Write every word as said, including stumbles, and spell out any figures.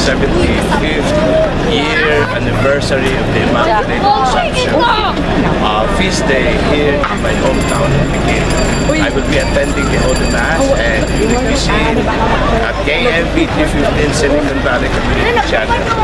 seventy-fifth year anniversary of the Immaculate Conception uh, feast day here in my hometown of Pikit. I will be attending the Holy Mass and will be seen at K M B three fifteen Silicon Valley Community Channel.